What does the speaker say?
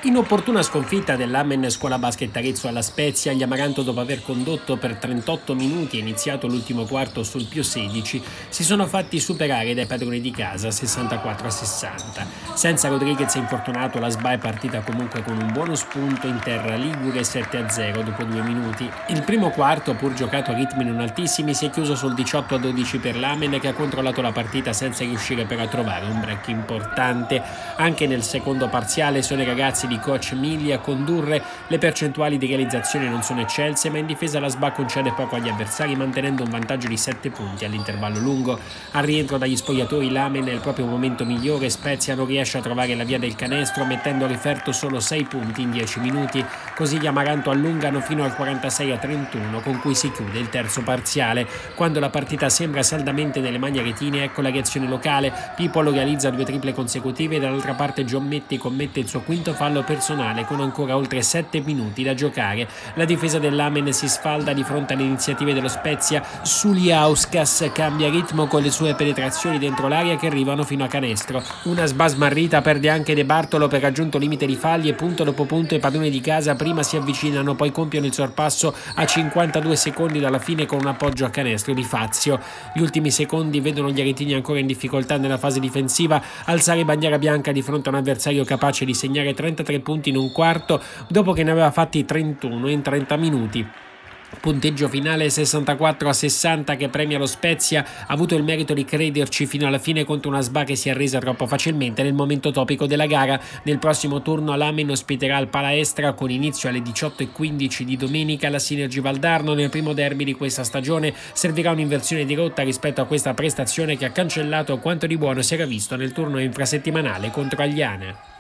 Inopportuna sconfitta dell'Amen Scuola Basket Arezzo alla Spezia. Gli Amaranto, dopo aver condotto per 38 minuti e iniziato l'ultimo quarto sul +16, si sono fatti superare dai padroni di casa 64-60. Senza Rodriguez infortunato, la SBA è partita comunque con un buono spunto in terra ligure 7-0 dopo 2 minuti. Il primo quarto, pur giocato a ritmi non altissimi, si è chiuso sul 18-12 per l'Amen, che ha controllato la partita senza riuscire però a trovare un break importante. Anche nel secondo parziale sono i ragazzi di coach Migli a condurre. Le percentuali di realizzazione non sono eccelse, ma in difesa la SBA concede poco agli avversari, mantenendo un vantaggio di 7 punti all'intervallo lungo. Al rientro dagli spogliatori, l'Amen nel proprio momento migliore. Spezia non riesce a trovare la via del canestro, mettendo a riferto solo 6 punti in 10 minuti. Così gli Amaranto allungano fino al 46-31, con cui si chiude il terzo parziale. Quando la partita sembra saldamente nelle mani aretine, ecco la reazione locale. Pipolo realizza 2 triple consecutive e dall'altra parte Giommetti commette il suo quinto fallo personale con ancora oltre 7 minuti da giocare. La difesa dell'Amen si sfalda di fronte alle iniziative dello Spezia. Suliauskas cambia ritmo con le sue penetrazioni dentro l'area che arrivano fino a canestro. Una SBA smarrita, perde anche De Bartolo per raggiunto limite di falli e punto dopo punto i padroni di casa prima si avvicinano, poi compiono il sorpasso a 52 secondi dalla fine con un appoggio a canestro di Fazio. Gli ultimi secondi vedono gli aretini ancora in difficoltà nella fase difensiva alzare bandiera bianca di fronte a un avversario capace di segnare 33 punti in un quarto dopo che ne aveva fatti 31 in 30 minuti. Punteggio finale 64-60 che premia lo Spezia. Ha avuto il merito di crederci fino alla fine contro una SBA che si è arresa troppo facilmente nel momento topico della gara. Nel prossimo turno l'Amen ospiterà il Palaestra con inizio alle 18:15 di domenica la Synergy Valdarno. Nel primo derby di questa stagione servirà un'inversione di rotta rispetto a questa prestazione che ha cancellato quanto di buono si era visto nel turno infrasettimanale contro Agliana.